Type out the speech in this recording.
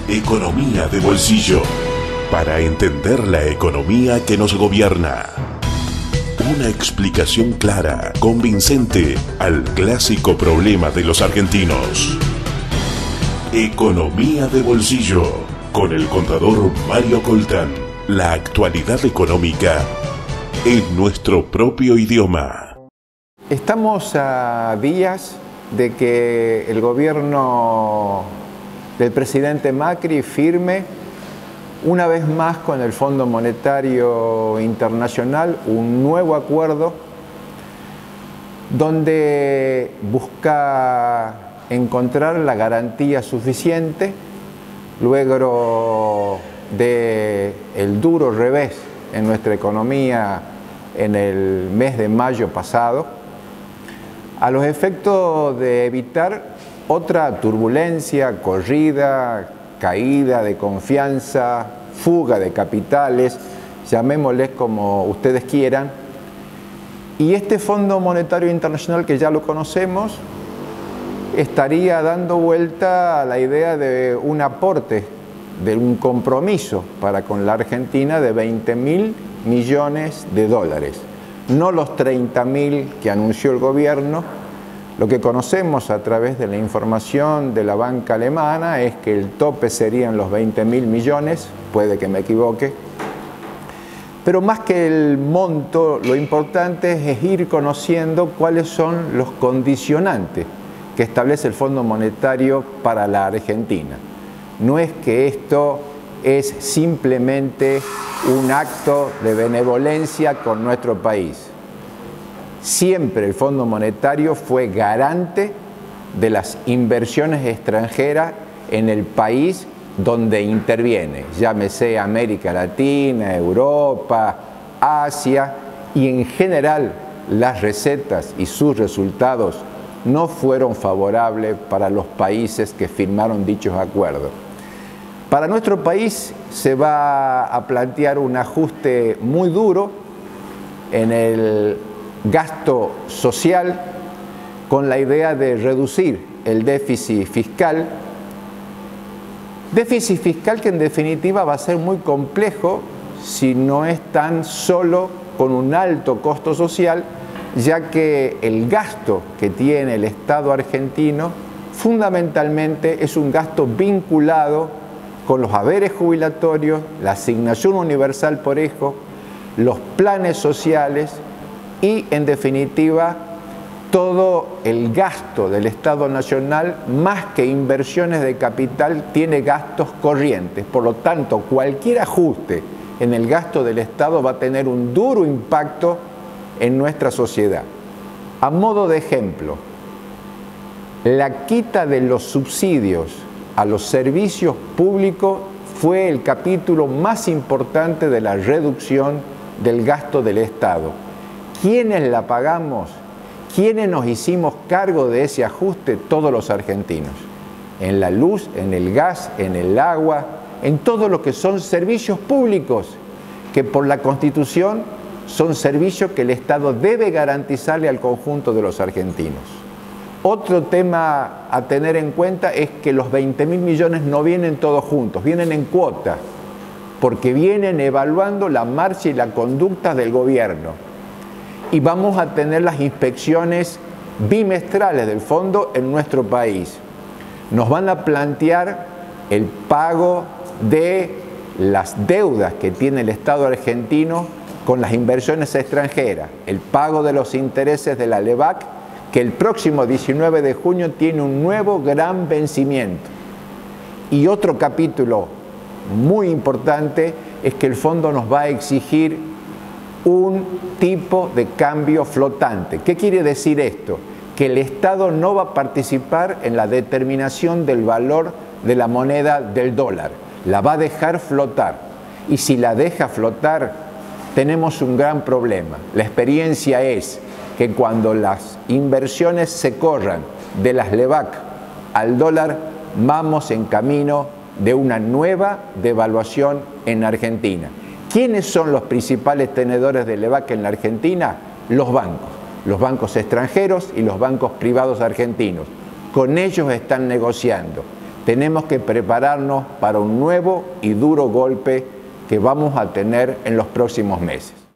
Economía de bolsillo. Para entender la economía que nos gobierna. Una explicación clara, convincente al clásico problema de los argentinos. Economía de bolsillo. Con el contador Mario Coltán. La actualidad económica en nuestro propio idioma. Estamos a días de que el gobierno del presidente Macri firme una vez más con el Fondo Monetario Internacional un nuevo acuerdo donde busca encontrar la garantía suficiente luego del duro revés en nuestra economía en el mes de mayo pasado, a los efectos de evitar otra turbulencia, corrida, caída de confianza, fuga de capitales, llamémosles como ustedes quieran. Y este Fondo Monetario Internacional, que ya lo conocemos, estaría dando vuelta a la idea de un aporte, de un compromiso para con la Argentina de 20.000 millones de dólares. No los 30.000 que anunció el gobierno. Lo que conocemos a través de la información de la banca alemana es que el tope serían los 20.000 millones, puede que me equivoque. Pero más que el monto, lo importante es ir conociendo cuáles son los condicionantes que establece el Fondo Monetario para la Argentina. No es que esto es simplemente un acto de benevolencia con nuestro país. Siempre el Fondo Monetario fue garante de las inversiones extranjeras en el país donde interviene, llámese América Latina, Europa, Asia, y en general las recetas y sus resultados no fueron favorables para los países que firmaron dichos acuerdos. Para nuestro país se va a plantear un ajuste muy duro en el gasto social con la idea de reducir el déficit fiscal. Déficit fiscal que en definitiva va a ser muy complejo si no es tan solo con un alto costo social, ya que el gasto que tiene el Estado argentino fundamentalmente es un gasto vinculado con los haberes jubilatorios, la asignación universal por hijo, los planes sociales y, en definitiva, todo el gasto del Estado Nacional, más que inversiones de capital, tiene gastos corrientes. Por lo tanto, cualquier ajuste en el gasto del Estado va a tener un duro impacto en nuestra sociedad. A modo de ejemplo, la quita de los subsidios a los servicios públicos fue el capítulo más importante de la reducción del gasto del Estado. ¿Quiénes la pagamos? ¿Quiénes nos hicimos cargo de ese ajuste? Todos los argentinos. En la luz, en el gas, en el agua, en todo lo que son servicios públicos, que por la Constitución son servicios que el Estado debe garantizarle al conjunto de los argentinos. Otro tema a tener en cuenta es que los 20.000 millones no vienen todos juntos, vienen en cuota, porque vienen evaluando la marcha y la conducta del gobierno. Y vamos a tener las inspecciones bimestrales del fondo en nuestro país. Nos van a plantear el pago de las deudas que tiene el Estado argentino con las inversiones extranjeras, el pago de los intereses de la LEBAC, que el próximo 19 de junio tiene un nuevo gran vencimiento. Y otro capítulo muy importante es que el fondo nos va a exigir un tipo de cambio flotante. ¿Qué quiere decir esto? Que el Estado no va a participar en la determinación del valor de la moneda del dólar. La va a dejar flotar. Y si la deja flotar, tenemos un gran problema. La experiencia es que cuando las inversiones se corran de las LEBAC al dólar, vamos en camino de una nueva devaluación en Argentina. ¿Quiénes son los principales tenedores de LEBAC en la Argentina? Los bancos extranjeros y los bancos privados argentinos. Con ellos están negociando. tenemos que prepararnos para un nuevo y duro golpe que vamos a tener en los próximos meses.